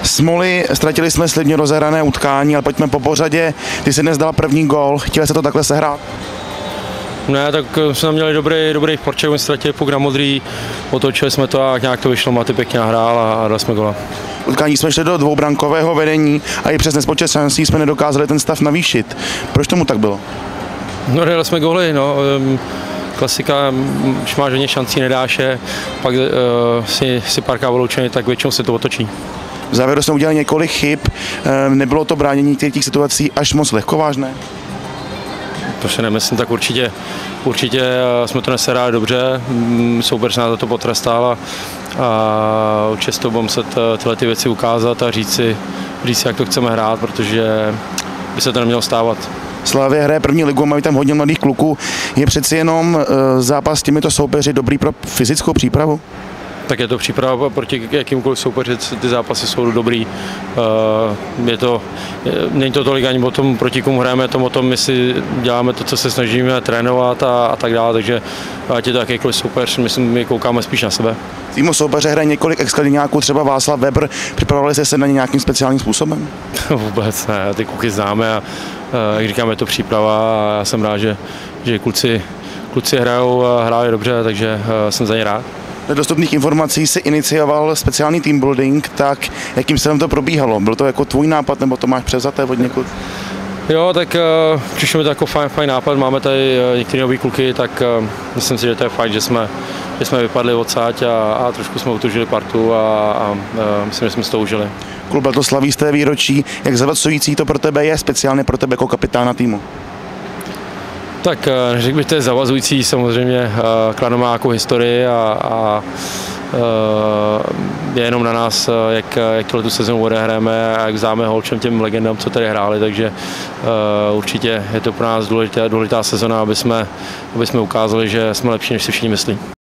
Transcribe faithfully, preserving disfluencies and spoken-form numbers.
Smoli, ztratili jsme slibně rozehrané utkání, ale pojďme po pořadě. Ty jsi dnes dal první gól, chtěl se to takhle sehrát? Ne, tak jsme měli dobrý, dobrý porček, oni ztratili puk na modrý, otočili jsme to a nějak to vyšlo, Maty pěkně nahrál a dali jsme gola. Utkání jsme šli do dvoubrankového vedení a i přes nespočet šancí jsme nedokázali ten stav navýšit. Proč tomu tak bylo? No, dali jsme góly, no. Klasika, když máš hodně šancí, nedáš je, pak uh, si, si párkrát vyloučený, tak většinou se to otočí. V závěru jsme udělali několik chyb, nebylo to bránění těch situací až moc lehkovážné? To si nemyslím, tak určitě, určitě jsme to nesehráli dobře, soupeř nás za to potrestal a, a určitě to budeme muset tyhle ty věci ukázat a říct si, říct si, jak to chceme hrát, protože by se to nemělo stávat. Slavia hraje první ligu, mají tam hodně mladých kluků. Je přeci jenom zápas s těmito soupeři dobrý pro fyzickou přípravu? Tak je to příprava proti jakýmkoliv soupeři, ty zápasy jsou dobrý. Je to, není to tolik ani o tom, proti komu hrajeme, je to o tom, my si děláme to, co se snažíme trénovat a, a tak dále, takže ať je to jakýkoliv soupeř, myslím, my koukáme spíš na sebe. Týmu soupeře hraje několik exkliniáků, třeba Václav Weber, připravovali jste se na ně nějakým speciálním způsobem? Vůbec ne, ty kluky známe a jak říkáme, je to příprava a já jsem rád, že, že kluci, kluci hrajou a hráli dobře, takže jsem za ně rád. Do dostupných informací si inicioval speciální team building, tak jakým stylem to probíhalo? Byl to jako tvůj nápad, nebo to máš převzaté od někud? Jo, tak uh, přišlo mi to jako fajn, fajn nápad, máme tady uh, některé nové kluky, tak uh, myslím si, že to je fajn, že jsme, že jsme vypadli odsáď a, a trošku jsme utužili partu a, a uh, myslím, že jsme si to užili. Klub letos slaví sté výročí, jak zavacující to pro tebe je, speciálně pro tebe jako kapitána týmu? Tak řekl bych, to je zavazující, samozřejmě Kladno má nějakou historii a, a je jenom na nás, jak, jak tu sezonu odehráme a jak vzáme holčem těm legendám, co tady hráli, takže určitě je to pro nás důležitá, důležitá sezona, aby jsme, aby jsme ukázali, že jsme lepší, než si všichni myslí.